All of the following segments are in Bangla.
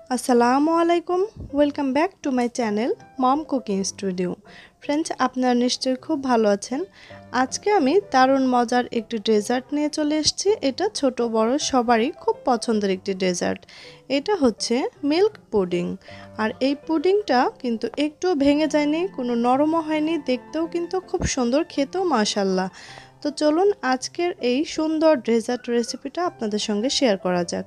আসসালামু আলাইকুম, welcome back to my channel Mom cooking studio. Friends, আপনারা নিশ্চয়ই খুব ভালো আছেন। আজকে আমি দারুণ মজার একটি ডেজার্ট নিয়ে চলে এসেছি। এটা ছোট বড় সবারই খুব পছন্দের একটি ডেজার্ট। এটা হচ্ছে মিল্ক পুডিং। আর এই পুডিংটা কিন্তু একটু ভেঙে যায়নি, কোনো নরমও হয়নি, দেখতেও কিন্তু খুব সুন্দর, খেতেও মাশাল্লাহ। তো চলুন আজকের এই সুন্দর ডেজার্ট রেসিপিটা আপনাদের সঙ্গে শেয়ার করা যাক।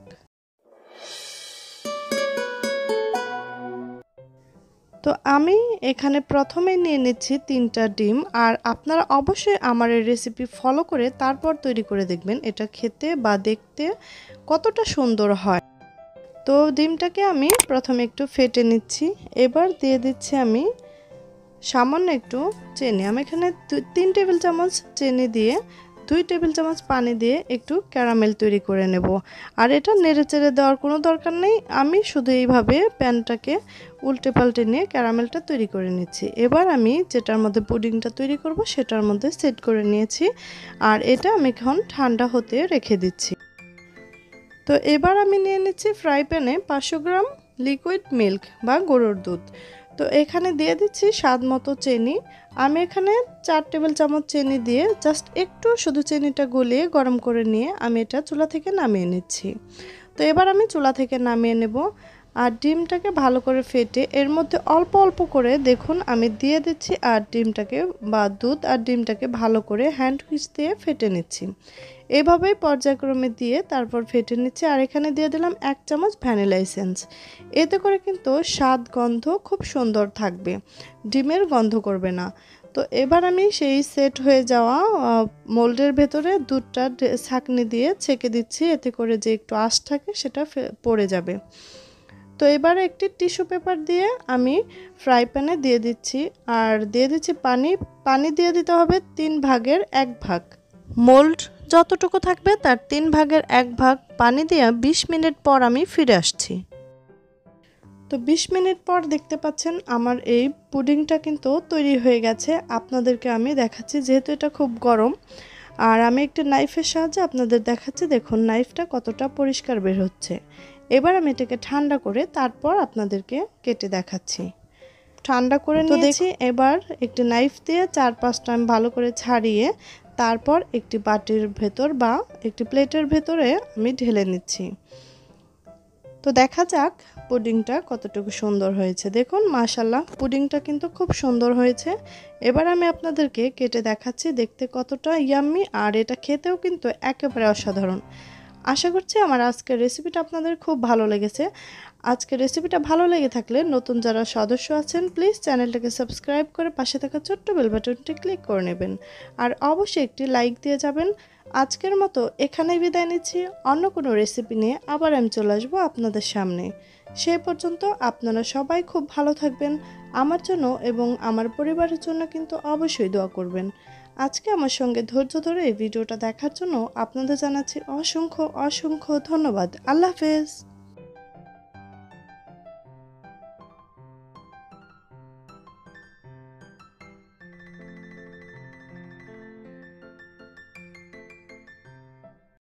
তো আমি এখানে প্রথমে নিয়ে নিচ্ছি 3টা ডিম। আর আপনারা অবশ্যই আমার এই রেসিপি ফলো করে তারপর তৈরি করে দেখবেন এটা খেতে বা দেখতে কতটা সুন্দর হয়। তো ডিমটাকে আমি প্রথমে একটু ফেটে নিচ্ছি। এবার দিয়ে দিচ্ছি আমি সামান্য একটু চিনি। আমি এখানে 3 টেবিল চামচ চিনি দিয়ে 2 টেবিল চামচ পানি দিয়ে একটু ক্যারামেল তৈরি করে নেব। আর এটা নেড়েচেড়ে দেওয়ার কোনো দরকার নেই, আমি শুধু এইভাবে প্যানটাকে উল্টে পাল্টে নিয়ে ক্যারামেলটা তৈরি করে নিচ্ছি। এবার আমি যেটার মধ্যে পুডিংটা তৈরি করব সেটার মধ্যে সেট করে নিয়েছি। আর এটা আমি এখন ঠান্ডা হতে রেখে দিচ্ছি। তো এবার আমি নিয়ে নিচ্ছি ফ্রাই প্যানে 500 গ্রাম লিকুইড মিল্ক বা গরুর দুধ। তো এখানে দিয়ে দিচ্ছি স্বাদ মতো চিনি। আমি এখানে 4 টেবিল চামচ চিনি দিয়ে জাস্ট একটু শুধু চিনিটা গলিয়ে গরম করে নিয়ে আমি এটা চুলা থেকে নামিয়ে নিচ্ছি। তো এবার আমি চুলা থেকে নামিয়ে নেব। আর ডিমটাকে ভালো করে ফেটে এর মধ্যে অল্প অল্প করে দেখুন আমি দিয়ে দিচ্ছি। আর ডিমটাকে বা দুধ আর ডিমটাকে ভালো করে হ্যান্ড হুইস্ক দিয়ে ফেটে নিচ্ছি। এভাবেই পর্যায়ক্রমে দিয়ে তারপর ফেটে নিচ্ছি। আর এখানে দিয়ে দিলাম 1 চামচ ভ্যানিলা এসেন্স। এতে করে কিন্তু স্বাদ গন্ধ খুব সুন্দর থাকবে, ডিমের গন্ধ করবে না। তো এবার আমি সেই সেট হয়ে যাওয়া মোল্ডের ভেতরে দুধটা ছাঁকনি দিয়ে ছেঁকে দিচ্ছি, এতে করে যে একটু আঁশ থাকে সেটা পড়ে যাবে। তো এবার একটি টিস্যু পেপার দিয়ে আমি ফ্রাই প্যানে দিয়ে দিচ্ছি। আর দিয়ে দিচ্ছি পানি দিয়ে দিতে হবে 3 ভাগের 1 ভাগ। মোল্ড যতটুকু থাকবে তার 3 ভাগের 1 ভাগ পানি দিয়ে 20 মিনিট পর আমি ফিরে আসছি। তো 20 মিনিট পর দেখতে পাচ্ছেন আমার এই পুডিংটা কিন্তু তৈরি হয়ে গেছে। আপনাদেরকে আমি দেখাচ্ছি, যেহেতু এটা খুব গরম। আর আমি একটা নাইফের সাহায্যে আপনাদের দেখাচ্ছি, দেখুন নাইফটা কতটা পরিষ্কার বের হচ্ছে। এবার আমি এটাকে ঠান্ডা করে তারপর আপনাদেরকে কেটে দেখাচ্ছি। ঠান্ডা করে নিয়েছি। এবার একটি নাইফ দিয়ে 4-5টা আমি ভালো করে ছাড়িয়ে তারপর একটি বাটির ভেতর বা একটি প্লেটের ভেতরে আমি ঢেলে নিচ্ছি। তো দেখা যাক পুডিংটা কতটুকু সুন্দর হয়েছে। দেখুন মাশাল্লাহ, পুডিংটা কিন্তু খুব সুন্দর হয়েছে। এবার আমি আপনাদেরকে কেটে দেখাচ্ছি দেখতে কতটা ইয়াম্মি, আর এটা খেতেও কিন্তু একেবারে অসাধারণ। আশা করছি আমার আজকের রেসিপিটা আপনাদের খুব ভালো লেগেছে। আজকের রেসিপিটা ভালো লেগে থাকলে নতুন যারা সদস্য আছেন প্লিজ চ্যানেলটাকে সাবস্ক্রাইব করে পাশে থাকা ছোট্ট বেল বাটনটি ক্লিক করে নেবেন। আর অবশ্যই একটি লাইক দিয়ে যাবেন। আজকের মতো এখানেই বিদায় নিচ্ছি। অন্য কোনো রেসিপি নিয়ে আবার আমি চলে আসবো আপনাদের সামনে। সেই পর্যন্ত আপনারা সবাই খুব ভালো থাকবেন। আমার জন্য এবং আমার পরিবারের জন্য কিন্তু অবশ্যই দোয়া করবেন। আজকে আমার সঙ্গে ধৈর্য ধরে এই ভিডিওটা দেখার জন্য আপনাদের জানাচ্ছি অসংখ্য অসংখ্য ধন্যবাদ। আল্লাহ হাফেজ।